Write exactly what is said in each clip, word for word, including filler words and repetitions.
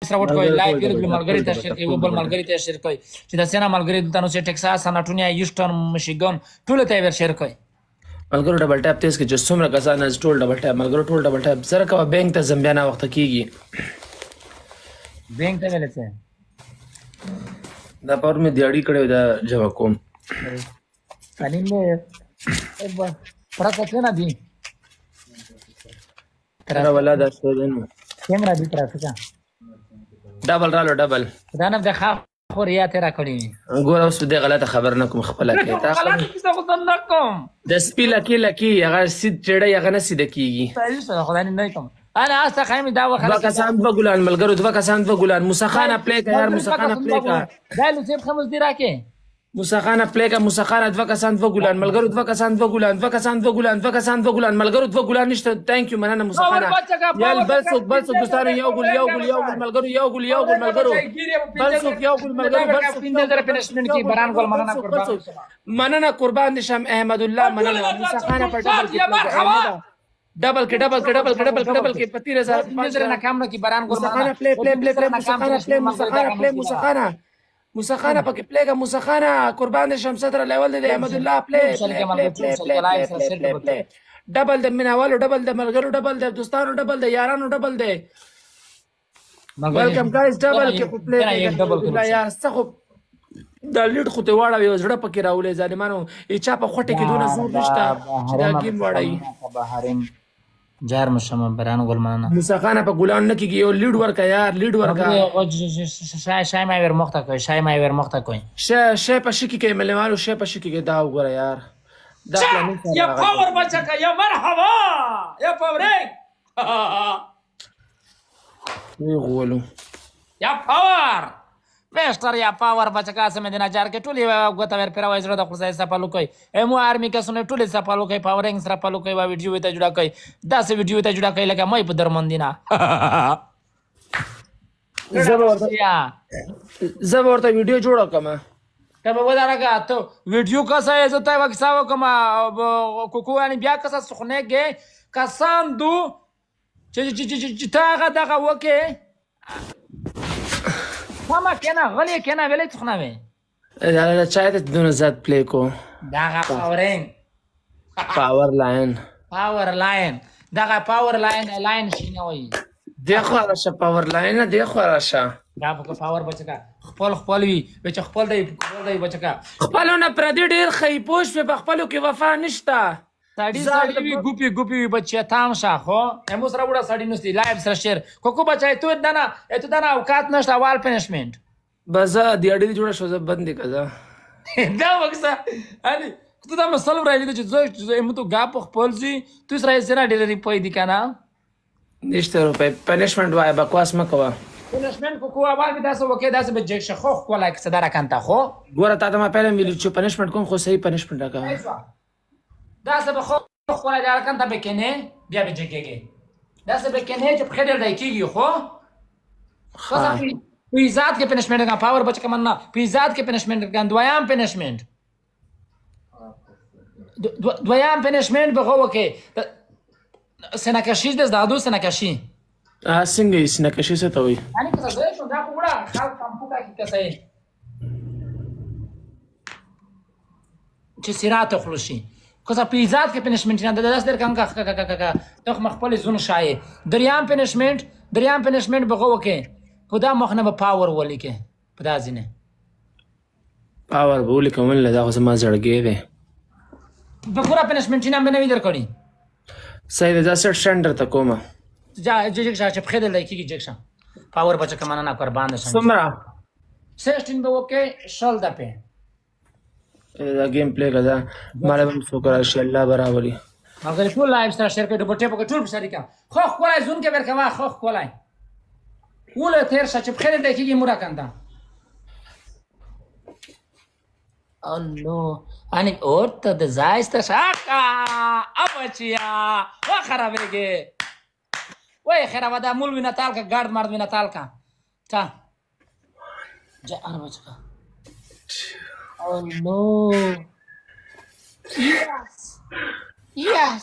سره وټ کوي لایک ګرځي ملګری ته شیر کوي بل ملګری ته شیر کوي چې د سینا ملګری دلته نو چې ټکساس اناټونیا یوسټن میشیګن ټول ته ور شیر کوي ملګرو ډبل ټاپ تیز کې چې څومره کسان از ټول ډبل ټاپ ملګرو ټول ډبل ټاپ سره کوه بینک ته زم بیا نه وخت کېږي بینک ته ویل څه دا پور مې دیاړي کړی دا جواب کوم کله مې پراته نه دي تر ولا دا څه دین کیمرا دې ترافیکا ډبل رالو ډبل دا نه د خا خو ریا تیرا کړی ګور اوس دې غلطه خبر نه کوم خپل کې تا غلطه څه خو نه کوم د سپی لکی لکی هغه سید چړې هغه نه سید کیږي صحیح سره خدای نه کوم انا استه خایم دا وخت دوه کسان دوه ګلان ملګرو دوه کسان دوه ګلان موسخانه پلیکا یار موسخانه پلیکا دا لوڅ خمس دی راکې موسخانه پلیکا موسخانه دوه کسان دوه ګلان ملګرو دوه کسان دوه ګلان دوه کسان دوه ګلان دوه کسان دوه ګلان ملګرو دوه ګلان نشته ثانک یو مننه موسخانه یال بل څوک بل څوک دوستانو یو ګل یو ګل یو ګل ملګرو یو ګل یو ګل ملګرو بل څوک یو ګل ملګرو بل څوک پینځه در پنشمنت کی بران ګل مننه قربان مننه قربان نشم احمد الله مننه موسخانه په ډبل کې ډبل کې ډبل کې ډبل کې ډبل کې ډبل کې پتی رضا پینځه نه کام نه کی بران ګل موسخانه پلی پلی پلی پلی موسخانه پلی موسخانه پلی موسخانه موسخانه پکې پلیګه موسخانه قربان دې شمس تر لیول دې احمد الله پلی ډبل د میناوالو ډبل د ملګرو ډبل د دوستانو ډبل د یارانو ډبل د ویلکم گایز ډبل کې پلی لا یار څه خو دا لیډ خو ته واړه یو زړه پکې راولې ظالمانو اچا په خوټه کې دونه زور نشته چې دا گیم واړی بهارین جار مشم بران ګل مننه موسخانه په ګلان نه کېږي یو لیډ ورکا یار لیډ ورکا شای شای ما ور مخته کوي شای ما ور مخته کوي شای شای په شکی کې ملمالو شای په شکی کې دا وګوره یار دا یا پاور بچکا یا مرحبا یا پاورک وی غولو یا پاور مستر یا پاور بچکا سم دینا جار کې ټولي غوته ور پیراوي زړه د خدای سپالو کوي امو آرمی کسونه ټولي سپالو کوي پاورینګ سره پالو کوي وا ویډیو ته جوړا کوي دا سه ویډیو ته جوړا کوي لکه مې په درمندینا زبر ورته ویډیو جوړا کوم ته به ودارګه ته ویډیو کسا یې زته وکساو کوم کوکو ان بیا کسا سخنهګه کسان دو چې چې تاغه دغه وکه ماما کنه غلی کنه ویلې څخنه وې دا چای ته دونه زیات پلی کو دغه پاورینګ پاور لاین پاور لاین دغه پاور لاین لاین شینه وې دغه راشه پاور لاین دغه راشه دا په پاور بچکا خپل خپل وی بچ خپل دی خپل دی بچکا خپلونه پر دې ډیر خې پوش په خپلو کې وفا نشته ساډي ساډي وی ګوپی ګوپی بچیا تام شاخو همو سره وړه ساډي نستی لایو سره شیر کوکو بچای تو دنا ته دنا اوقات نشته وال پنشمنت بزا دی اړې جوړه شو زه بندې کزا دا وکسا اني ته دا مسل راځي چې زه همو تو غاپ خپل زی تو سره سره ډیلری پوي دي کنه نشته روپې پنشمنت وای بکواس مکوا پنشمنت کوکو اول به تاسو وکي تاسو به جګ شخو خو لایک صدره کانتا خو ګوره تا ته ما پهله ویل چې پنشمنت کوم خو صحیح پنشمنت راکا دا څه به خو خو نه دار کانتا به کنه بیا به جګږي دا څه به کنه چې خیر دای کیږي خو خو په ذات کې پنشمنت کا پاور بچ کمن نه په ذات کې پنشمنت کا دویام پنشمنت دویام پنشمنت به هو کې سنکشی د زادو سنکشی ا څنګه یې سنکشی څه ته وي یعنی که څه شو دا کوړه خال کمپو کا کې څه چې سیرات خلوشي کوزه پیزات کې پنشمنت نه د داس در کم کا کا کا کا ته مخبل زون شای دریام پنشمنت دریام پنشمنت به هو کې خدا مخنه به پاور ولي کې پدا ځینه پاور بولی کومل دا خو ما زړګې ده په پورا پنشمنت نه مې نه ویدر کړی صحیح ده ځا سټنډر ته کومه جا جګ شا چې خېدل لای کېږي جګ شا پاور بچ کمانه نه قربان ده سمرا سیسټین به وکي شل ده په دا گیم پلی کړه مال هم شکر ان الله برابرۍ مګر ټول لایو سره شیر کړه ډبټه په ټول بشری کا خو خولای زون کې ورکوا خو خولای وله تیر شا چې خېدل لای کېږي مورا کنده الله ani orta de zaista shaka abachia wa kharabege وای خرابه دا مول وینا تالکا گارد مرد وینا تالکا تا جا اربا چکا oh no yes yes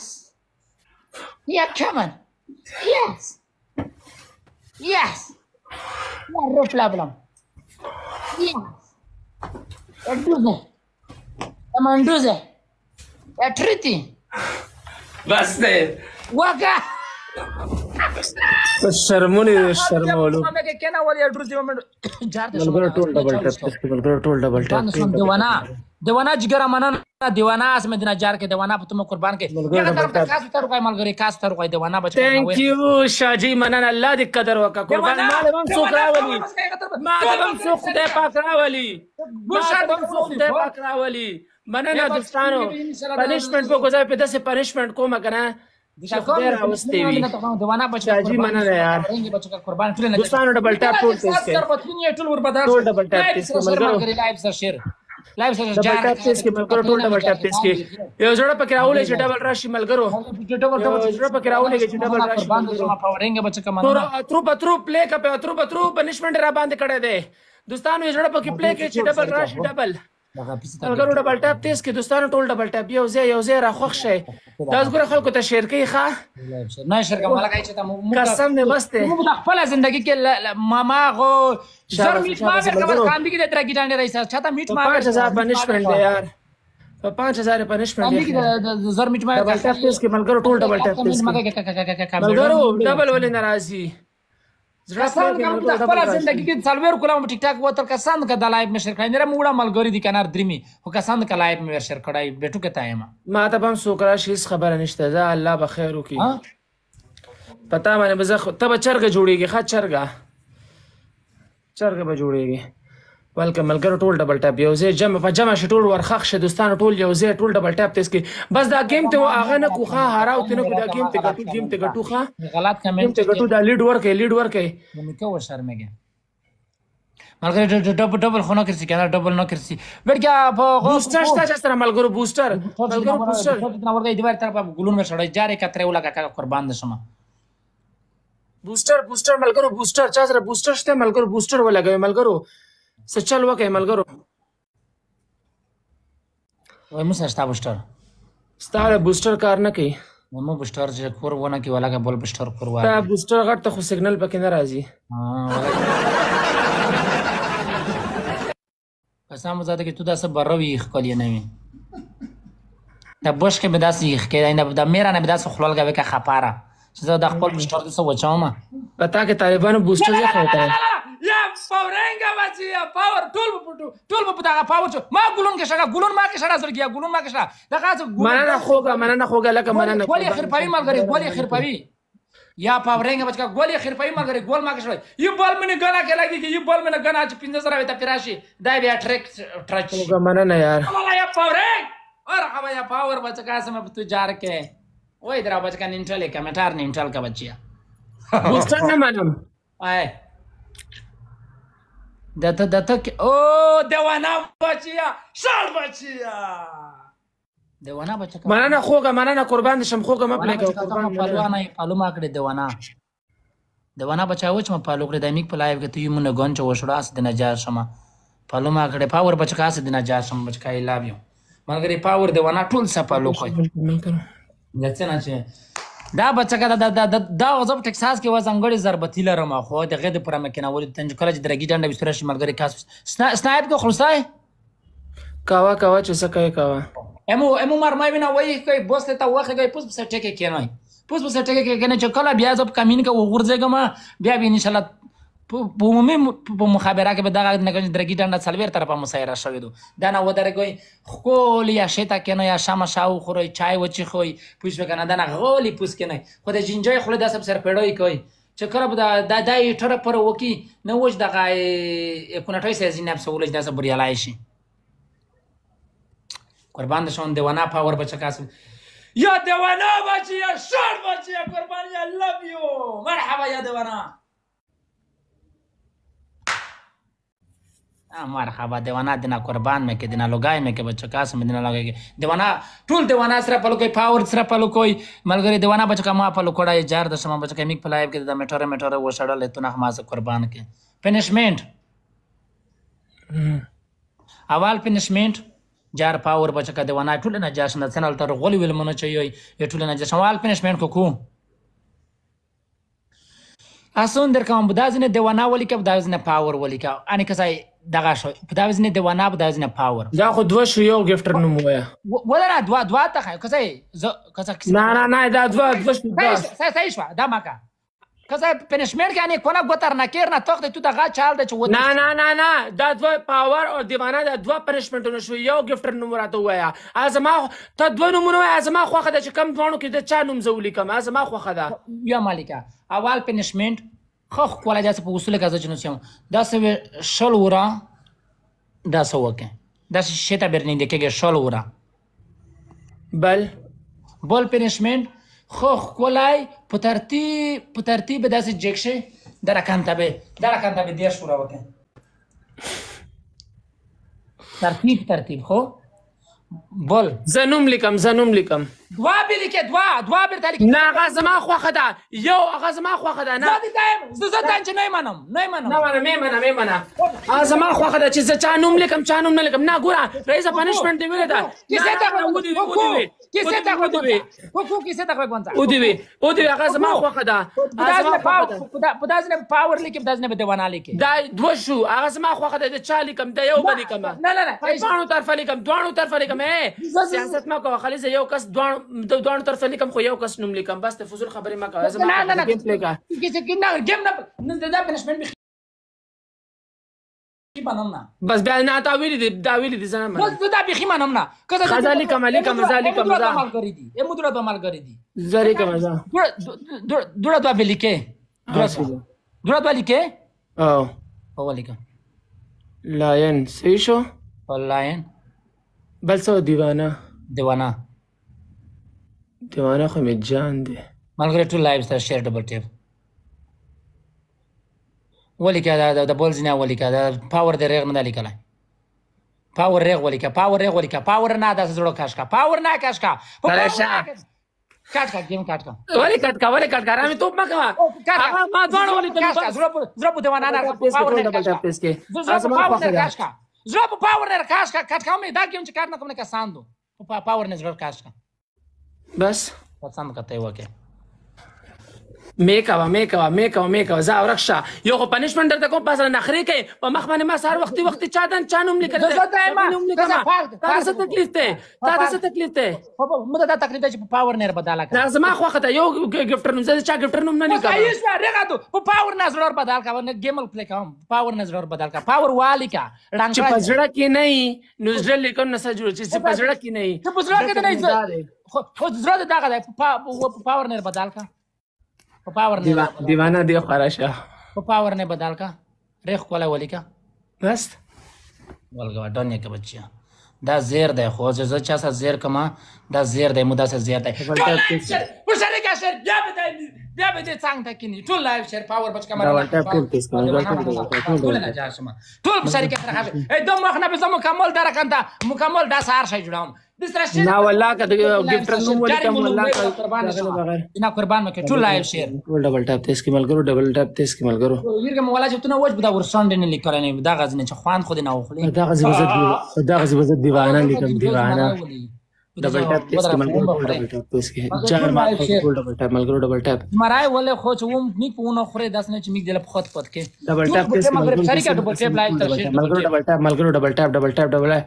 yeah come on yes yes No problem. Yes. Eduze. Tamanduze. Atriti. بس دی Waka. شرمونی شرمولو مګه کنه ولې اډروزي ومن جار ته ملګرو ټول ډبل ټاپ ملګرو ټول ډبل ټاپ دیوانا دیوانا جګر منن دیوانا اس مدینه جار کې دیوانا په تم قربان کې یو طرف ته کاس تر کوي ملګری کاس تر کوي دیوانا بچ ثانک یو شاجی منن الله دې قدر وکا قربان مال هم سوق راولي ما هم سوق خدای پاک راولي ما هم سوق خدای پاک راولي مننه دوستانو پنیشمنت په ګزای په داسې پنیشمنت کوم کنه خدای راوستي وي دیوانا بچ شاجی مننه یار قربان ټول دوستانو ډبل ټاپ ټول تیز کې ټول ور بدر ټول ډبل ټاپ تیز کې ملګرو لایو سره شیر لایو سره ډبل ټاپ تیز کې ملګرو ټول ډبل ټاپ تیز کې یو زړه پکې راولې چې ډبل راشي ملګرو ډبل ډبل زړه پکې راولې چې ډبل راشي قربان شم پاورینګ بچ کما تور اترو پترو پلی کا په اترو پترو پنیشمنت را باندې کړه دے دوستانو زړه پکې پلی کې چې ډبل راشي ډبل ملګرو ډبل ټاپ تیز کې دوستانو ټول ډبل ټاپ یو ځای یو ځای را خوښ شي تاسو ګره خلکو ته شیر کوي ښه نه شیر کوم لکه چې ته قسم دې بس ته موږ د خپل ژوندۍ کې ماما غو زر میټ ما ورکړ کاندي کې د ترګی ډانډه رئیس چاته میټ ما پانچ هزار پنیشمنت دی یار په پانچ هزار پنیشمنت دی زر میټ ما ډبل ټاپ تیز کې ملګرو ټول ډبل ټاپ تیز کې ملګرو ډبل ولې ناراضي زړه په خپل ژوندۍ کې څلور کوله ټیک ټاک وتر کسان کا د لایو مشر کړي نه موړه ملګری دي کنار درمی او کسان کا لایو مې شیر کړای بیٹو کې تایم ما ته هم سوکرا شي خبره نشته دا الله به خیر وکي پتا باندې بزخ ته به چرګ جوړيږي ښه چرګ چرګ به جوړيږي بلکې ملګرو ټول ډبل ټاپ یو ځای جمع په جمع شټول ورخښ شه دوستانو ټول یو ځای ټول ډبل ټاپ تیس کې بس دا گیم ته هغه نه کوخه هراو ته نه کو دا گیم ته ګټو گیم ته ګټو ښه غلط کمنټ ته ګټو دا لیډ ورکه لیډ ورکه مې کو شرمګه ملګری ډبل ډبل خو نه کړی کنه ډبل نه کړی ورګه په بوستر شته چې سره ملګرو بوستر ملګرو بوستر نه ورګه دیوار طرف ګلون مې شړای جاري کتره ولا کا قربان دشم بوستر بوستر ملګرو بوستر چا سره بوستر شته ملګرو بوستر ولګوي ملګرو سچل وکه ملګرو وای مو سره بوستر ستاره بوستر کار نه کوي مو بوستر چې کور ونه کی ولا کا بول بوستر کور وای دا بوستر غټ ته خو سیګنل پکې نه راځي قسم زاده کې تو داسه بروي خپل نه وي دا بوش کې به داسې کې نه دا میرا نه به داسه خلل غوي کا خپاره چې زه د خپل بوستر د سو وچاوم پتا کې طالبانو بوستر یې خو یا پاورنګا بچیا پاور ټول په ټول په دا پاور ما ګلون کې شګه ګلون ما کې شړا سره کیا ګلون ما کې شړا دا خاص مننه خوګه مننه خوګه لکه مننه ګولې خرپاوي ملګری ګولې خرپاوي یا پاورنګا بچا ګولې خرپاوي ملګری ګول ما کې شړا یو بال منه غنا کې لګي یو بال منه غنا چې پینځه سره وته پراشي دا بیا ټریک ټرچ خوګه مننه یار والله یا پاورنګ اور هغه یا پاور بچا کا سم په تو جار کې وای درا بچا نینټل کې کمنټار نینټل کا بچیا بوستر نه منم آی دته دته او دیوانا بچیا شال بچیا دیوانا بچا مننه خوګه مننه قربان شم خوګه ما پلي قربان پالوانه پالو ما کړی دیوانا دیوانا بچا و چې ما پالو کړی د میک په لایو کې ته یې مونږ غون چې وشړه اس د نجار شمه پالو ما کړی پاور بچا اس د نجار شم بچا ای لاو یو مګر پاور دیوانا ټول سپالو کوي ځنه چې دا بچا کا دا دا دا غضب ټکساس کې وزنګړي ضربتی لرم خو د غد پر مکینه ولې تنج کله چې درګی ډنډه بستر شي ملګری کاس سنایپ کو خلصای کاوا کاوا چې څه کوي کاوا امو امو مار مې نه وای کوي بوس ته واخه کوي پوس په ټکه کې نه پوس په ټکه کې نه چې کله بیا ځب کمین کا وګورځګم بیا به ان شاء الله په عمومي په مخابره کې به دا نه درګی ډنډه څلور طرفه مسایره شوی دو دا نه ودرګوي خول یا شتا کې نه یا شام شاو خوري چای وچی خوي پوس وکنه دا نه غولي پوس کې نه خو د جنجای خله د سب سر پیړوي کوي چې کله دا د دای ټره پر وکی نه وځ دغه کونټای سې نه په ولج د صبر یلای شي قربان شون دیوانا پاور بچا کاس یا دیوانا بچي یا شار بچي یا قربان یا لو یو مرحبا یا دیوانا مرحبا دیوانا دینا قربان مې کې دینا لوګای مې کې بچا کاس مې دینا لوګای دیوانا ټول دیوانا سره په لوګي پاور سره په لوګي ملګری دیوانا بچا ما په لوګړای جار د سم بچا کې میک پلایب کې د میټر میټر و شړل ته نه ما قربان کې پنیشمنت اول پنیشمنت جار پاور بچا کې دیوانا ټول نه جاشن سنل تر غولي ویل مونږ چي یو ټول نه جاشن اول پنیشمنت کو کو اسون در کوم دا ځنه دیوانا ولیکه دا ځنه پاور ولیکه ان کسای دغه شو دا ځنه دیوانا دا ځنه پاور دا خو دوه شو یو ګفټر نوم وایا ولا دوا دوا ته کسای کسای نه نه نه دا دوه دوه شو سای سای شو دا ماکا کسای پنشمنت یعنی کنه گوتر نکیر نه توخت تو دغه چال د چو نه نه نه نه دا دوه پاور او دیوانا دا دوه پنشمنټونه شو یو ګفټر نوم راته وایا ازما ته دوه نومونه وایا ازما خوخه د چې کم دوانو کې د چا نوم زولي کم ازما خوخه ده یا مالکا اول پنشمنت خو کوله داسې په اصول کې ځنه سم داسې شل ورا داسې وکه داسې شته برنې د کې شل ورا بل بل پنشمنت خو کولای په ترتیب په ترتیب داسې جکشه درکانتابه درکانتابه دیر شورا وکه ترتیب ترتیب خو بل زنوم لیکم زنوم لیکم دوا بلیکه دوا دوا بر تاریخ نه هغه زما خوخه ده یو هغه زما خوخه ده نه زه دایم زه زه تانچ نه منم نه منم نه منم نه منم نه منم هغه زما خوخه ده چې زه چا نوم لیکم چا نوم نه لیکم نه ګوره رئیس پنشمنت دی ویل ده کیسه تا ودی ودی کیسه تا ودی کو کیسه تا کوي ودی ودی هغه زما خوخه ده هغه زما خوخه ده په داسنه پاور لیکم داسنه به دیوانه لیکم دا دوه شو هغه زما خوخه ده چا لیکم د یو باندې کما نه نه نه دوانو طرف لیکم دوانو طرف لیکم سیاست ما کوه خالص یو کس دوانو دوانو طرف لیکم خو یو کس نوم لیکم بس ته فزول خبرې ما کوه زما نه نه نه گیم پلی کا کیسه کې نه گیم نه دا پنشمنت بنمنا بس بیا نه تا ویلی دی دا ویلی دی زنه بس دا بخی منم نه کزا خزالی کمالی کم زالی کم زا عمل کری دی ام دورا دو عمل کری دی زری کم زا دورا دورا دو بلیکه دورا دورا دو لیکه او او لیکه لاین سیشو لاین بل سو دیوانه دیوانه دیوانه خو می جان دی ملګری ټول لایو سره شیر ډبل ټیپ ولیکه دا د بولز نه ولیکه دا پاور د ریغ نه لیکلای پاور ریغ ولیکه پاور ریغ ولیکه پاور نه د زړه کاش کا پاور نه کاش کا کاټ کا گیم کاټ کا ولی کټ کا ولی کټ کا رامي توپ ما کا هغه ما دوړ ولی کاش کا زړه زړه په دیوانه نه پاور نه کاش کا زړه پاور نه کاش کا زړه په پاور نه کاش کا کټ کا مې دا گیم چې کار نه کوم نه کساندو په پاور نه زړه کاش کا بس پسند کته وکه میکاوه میکاوه میکاوه میکاوه زه ورکشه یو خو پنشمنت درته کوم پاسه نخرې کوي په مخ باندې ما سهار وختي وختي چا دن چا نوم لیکلی دی نوم لیکمه تا څه تکلیف دی تا څه تکلیف دی مو دا تکلیف دی چې په پاور نه بداله کړه زما خوښه ده یو ګفټر نوم زه چا ګفټر نوم نه لیکم ایس رګا تو په پاور نه زړور بدل کا نه گیمل پلی کوم پاور نه زړور بدل کا پاور والی کا چې په زړه کې نه نو زړه لیکم نه سجو چې په زړه کې نه چې په زړه کې نه خو زړه دغه دی په پاور نه بدل کا په پاور نه دیوانه دی خراشه په پاور نه بدل کا ریخ کوله ولیکا بس ولګه دنیا کې بچیا دا زیر دی خو زه چا سره زیر کما دا زیر دی مو دا سره زیر دی په سره کې شر بیا به دی بیا به دې څنګه تکینی ټول لایو شر پاور بچ کما ټول نه جاشم ټول په سره کې سره راځي ای دوه مخ نه به زمو مکمل درکنده مکمل دا سهار شي جوړم نه والله که ګفټر نوم ولیکم والله قربان نه قربان مکه ټول لایو شیر ټول ډبل ټاپ تیس کې ملګرو ډبل ټاپ تیس کې ملګرو ویرګم ولا چې تنه وجب دا ورساند نه لیکل نه دا غزنه چې خوان خو نه وخلی دا غزي وزد دا غزي وزد دیوانه لیکم دیوانه ډبل ټاپ تیس کې ملګرو ډبل ټاپ تیس کې چار ما ټول ډبل ټاپ ملګرو ډبل ټاپ مرای ولې خو چې وم نیک پونه خوري داس نه چې میګ دل په خط پد کې ډبل ټاپ تیس کې ملګرو شریکه ډبل ټاپ لایو تر ملګرو ډبل ټاپ ملګرو ډبل ټاپ ډبل ټاپ ډبل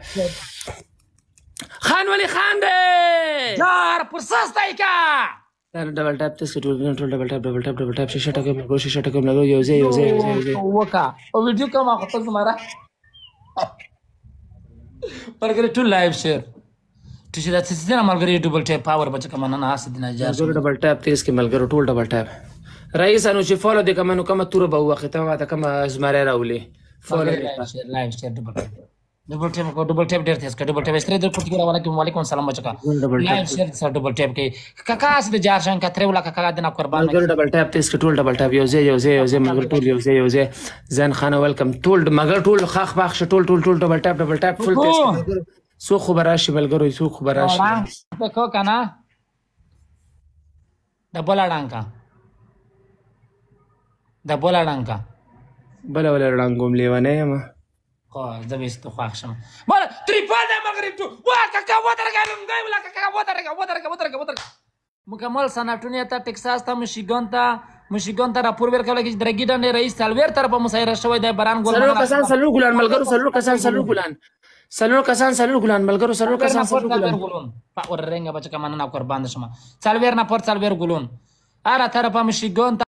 خان ولی خان دے یار پرسستا کا ډبل ټاپ تیس کې ټول ټول ډبل ټاپ ډبل ټاپ ډبل ټاپ شیشه ټکو ملګرو شیشه ټکو ملګرو یو ځای یو ځای یو ځای وکا او ویډیو کوم هغه تاسو مارا پرګری ټول لایو شیر چې دا څه دې ملګری ډبل ټاپ پاور بچ کوم نه اس دینه جار ډبل ټاپ تیس کې ملګرو ټول ډبل ټاپ رئیس انو چې فالو دې کوم نو کوم تور به وخت ته واته کوم زمره راولي فالو لایو شیر ډبل ټاپ ډبل ټاپ کو ډبل ټاپ ډیر تیز کا ډبل ټاپ استری در پټ کړه وعلیکم وعلیکم السلام بچا لایو شیر سره ډبل ټاپ کې کاکا اس د جار شان کا تر ولا کاکا دنا قربان ملګرو ډبل ټاپ تیس کې ټول ډبل ټاپ یو ځای یو ځای یو ځای ملګرو ټول یو ځای یو ځای زن خان ویلکم ټول مگر ټول خاخ باخ ټول ټول ټول ډبل ټاپ ډبل ټاپ فل تیس سو خبر راشي ملګرو سو خبر راشي دکو کنه ډبل اډانکا ډبل اډانکا بل ول اډانګوم لیوانه یم خو زه به ست خو اخشم بل تریپل د مغرب تو وا کاکا ودرګم گای ولا کاکا ودرګ ودرګ ودرګ ودرګ مکمل سناټونیا ته ټکساس ته مشیګن ته مشیګون ته راپور ورکول کې درګی ډنډ رئیس څلور طرفه مسایر شوی دی بران ګول سلور کسان سلور ګلان ملګرو سلور کسان سلور ګلان سلور کسان سلور ګلان ملګرو سلور کسان سلور ګلان په ور رنګ بچ کمن نه قربان شمه څلور نه پر څلور ګلون اره طرفه مشیګون